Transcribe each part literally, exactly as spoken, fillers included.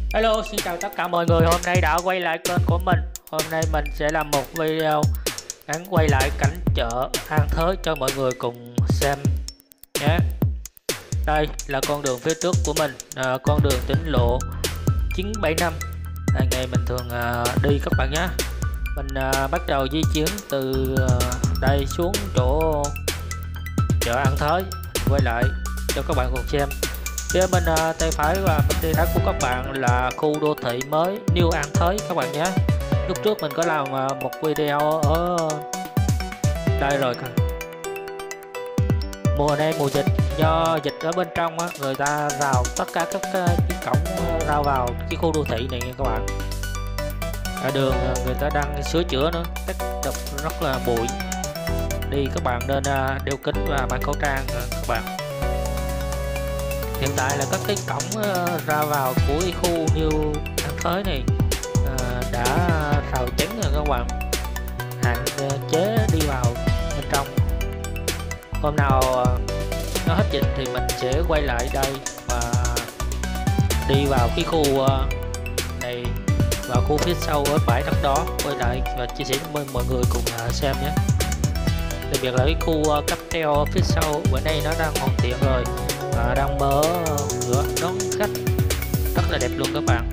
Hello, xin chào tất cả mọi người. Hôm nay đã quay lại kênh của mình. Hôm nay mình sẽ làm một video ngắn quay lại cảnh chợ An Thới cho mọi người cùng xem nhé. Đây là con đường phía trước của mình, à, con đường tỉnh lộ chín bảy năm. Là ngày mình thường à, đi các bạn nhé. Mình à, bắt đầu di chuyển từ à, đây xuống chỗ chợ An Thới, quay lại cho các bạn cùng xem. Phía bên uh, tay phải và bên tay trái của các bạn là khu đô thị mới New An Thới các bạn nhé. Lúc trước mình có làm uh, một video ở đây rồi. Mùa này mùa dịch, do dịch ở bên trong á, người ta rào tất cả các cái cổng ra vào cái khu đô thị này nha các bạn. Ở đường người ta đang sửa chữa nữa, cách đập rất là bụi. Đi các bạn nên uh, đeo kính và mang khẩu trang uh, các bạn. Hiện tại là các cái cổng uh, ra vào của cái khu New An Thới này uh, đã rào chắn rồi các bạn, hạn uh, chế đi vào bên trong. Hôm nào uh, nó hết dịch thì mình sẽ quay lại đây và đi vào cái khu uh, này và khu phía sau ở bãi đất đó, quay lại và chia sẻ với mọi người cùng uh, xem nhé. Đặc biệt là cái khu uh, cáp treo phía sau bữa nay nó đang hoàn thiện rồi, à, đang mở cửa đón khách rất là đẹp luôn các bạn.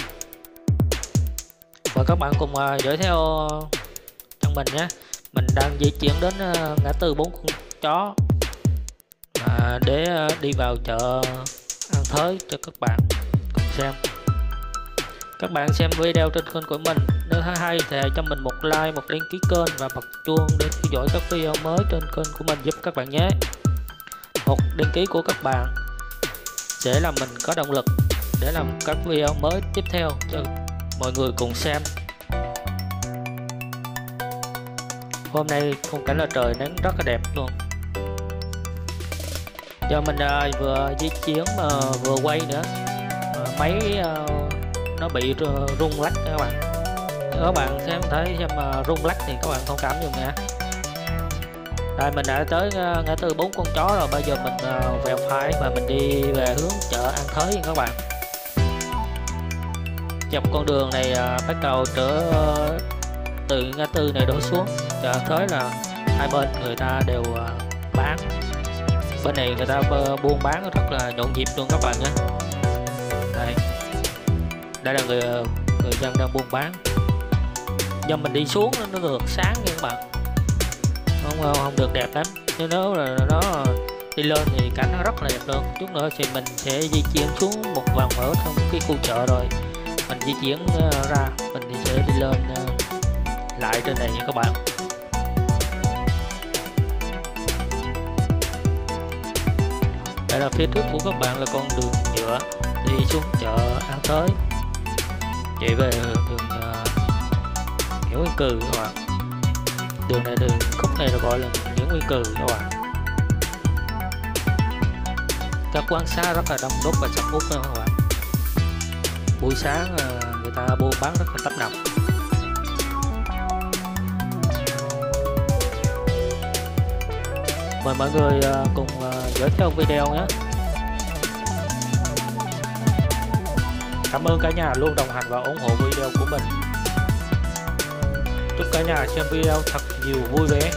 Và các bạn cùng uh, dõi theo trong mình nhé. Mình đang di chuyển đến uh, ngã tư bốn con chó à, để uh, đi vào chợ An Thới cho các bạn cùng xem. Các bạn xem video trên kênh của mình, nếu thấy hay thì cho mình một like, một đăng ký kênh và bật chuông để theo dõi các video mới trên kênh của mình giúp các bạn nhé. Một đăng ký của các bạn sẽ làm mình có động lực để làm các video mới tiếp theo cho mọi người cùng xem. Hôm nay khung cảnh là trời nắng rất là đẹp luôn. Do mình uh, vừa di chuyển mà vừa quay nữa, uh, máy uh, nó bị rung lắc các bạn. Nếu các bạn xem thấy xem uh, rung lắc thì các bạn thông cảm dùng nha. Đây mình đã tới uh, ngã tư bốn con chó rồi, bây giờ mình uh, vẹo phải và mình đi về hướng chợ An Thới nha các bạn. Dọc con đường này uh, bắt đầu trở uh, từ ngã tư này đổ xuống chợ An Thới là hai bên người ta đều uh, bán. Bên này người ta uh, buôn bán rất là nhộn nhịp luôn các bạn nhé. Đây, đây là người uh, người dân đang buôn bán. Do mình đi xuống nó ngược sáng nha các bạn, không không được đẹp lắm. Nhưng nếu là nó đi lên thì cảnh nó rất là đẹp luôn. Chút nữa thì mình sẽ di chuyển xuống một vòng ở trong cái khu chợ rồi mình di chuyển ra, mình sẽ đi lên lại trên này nha các bạn. Đây là phía trước của các bạn là con đường nhựa đi xuống chợ An Thới, chạy về đường Nguyễn Văn Cừ các bạn. Đường này, đường khúc này được gọi là Nguyễn Văn Cừ các bạn. Các quán xá rất là đông đúc và sầm uất các bạn. Buổi sáng người ta buôn bán rất là tấp nập. Mời mọi người cùng dõi theo video nhé. Cảm ơn cả nhà luôn đồng hành và ủng hộ video của mình. Chúc cả nhà xem video thật nhiều vui vẻ.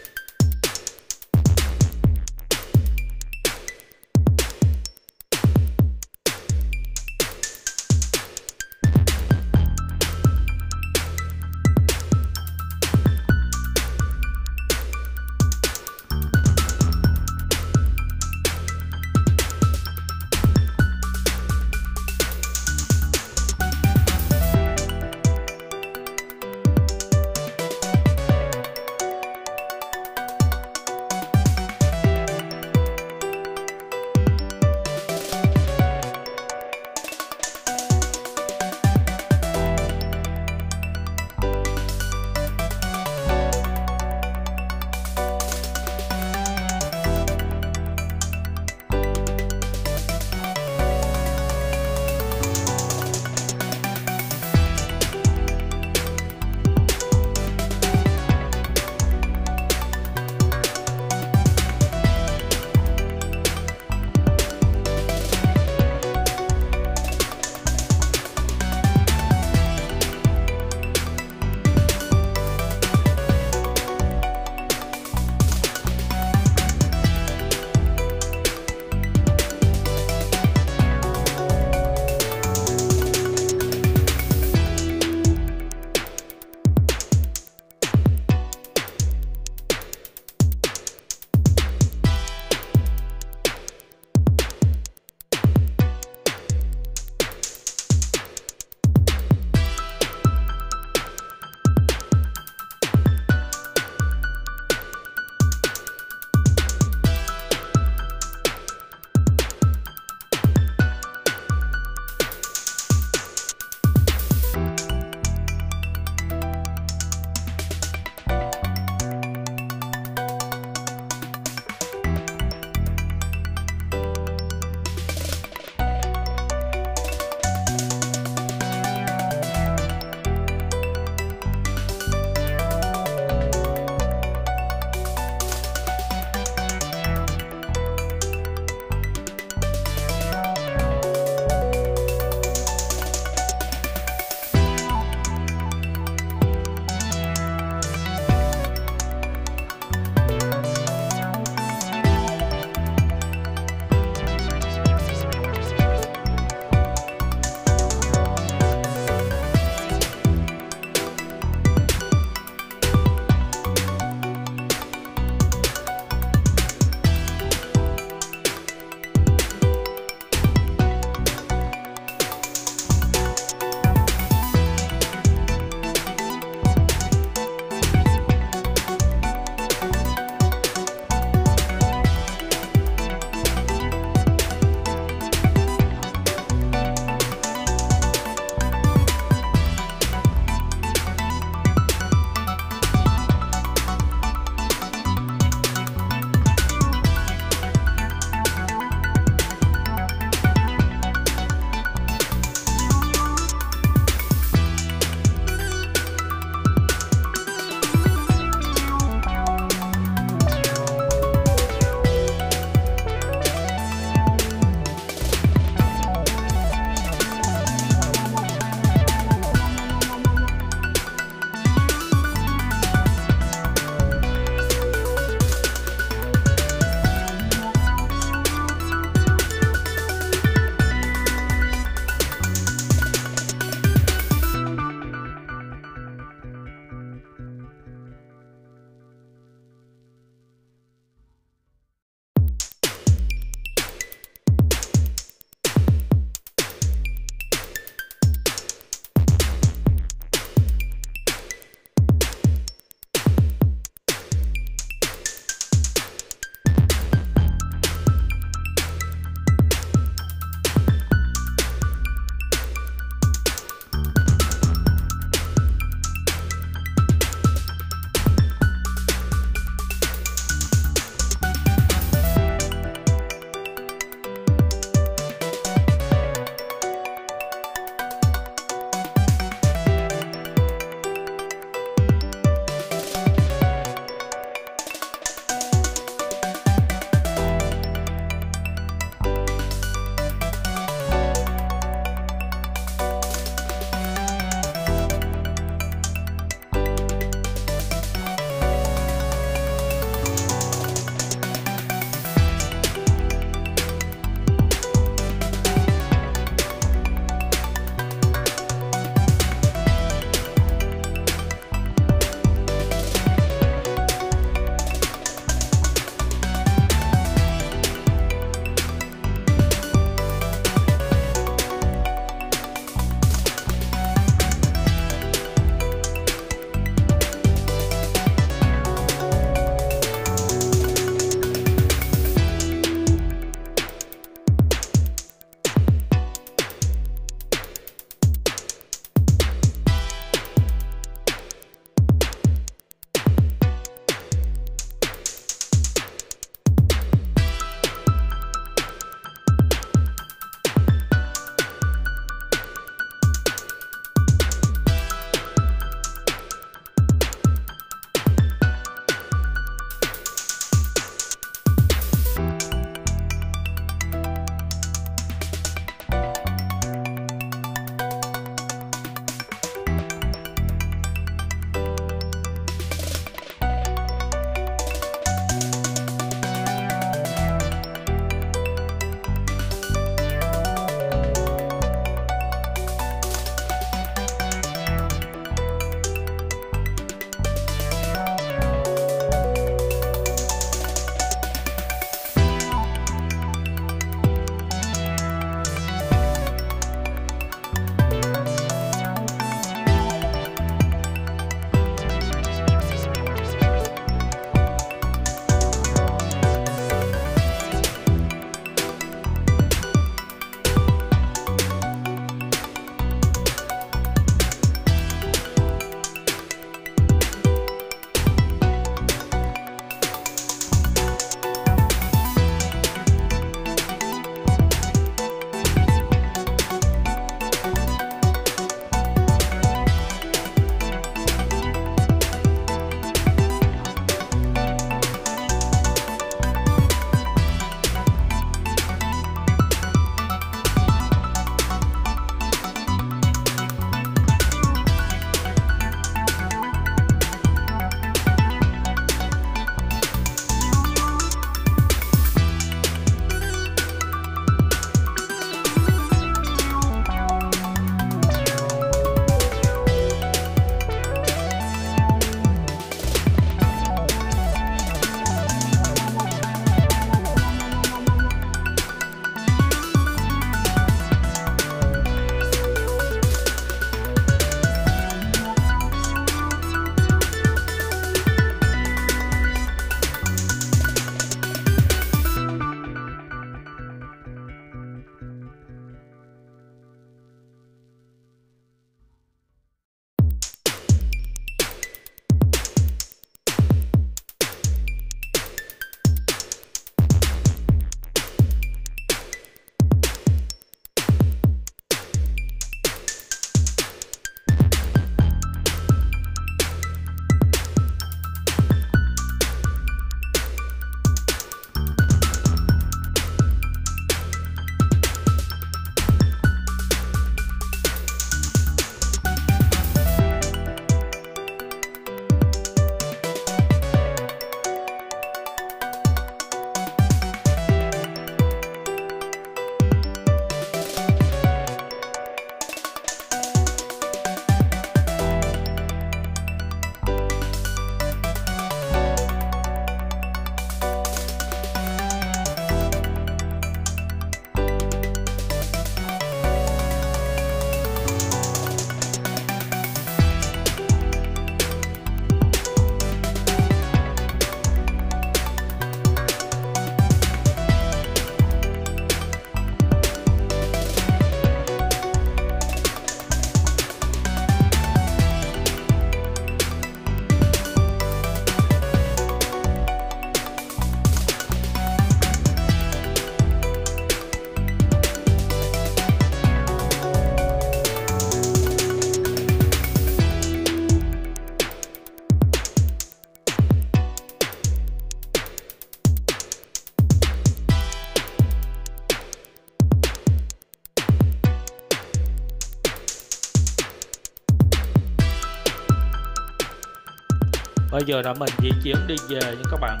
Bây giờ là mình di chuyển đi về nha các bạn.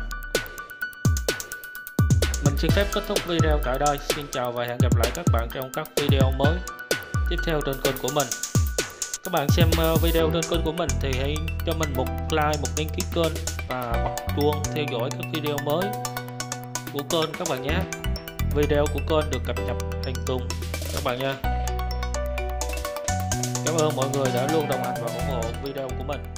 Mình xin phép kết thúc video tại đây. Xin chào và hẹn gặp lại các bạn trong các video mới tiếp theo trên kênh của mình. Các bạn xem video trên kênh của mình thì hãy cho mình một like, một đăng ký kênh và bật chuông theo dõi các video mới của kênh các bạn nhé. Video của kênh được cập nhật hàng tuần các bạn nha. Cảm ơn mọi người đã luôn đồng hành và ủng hộ video của mình.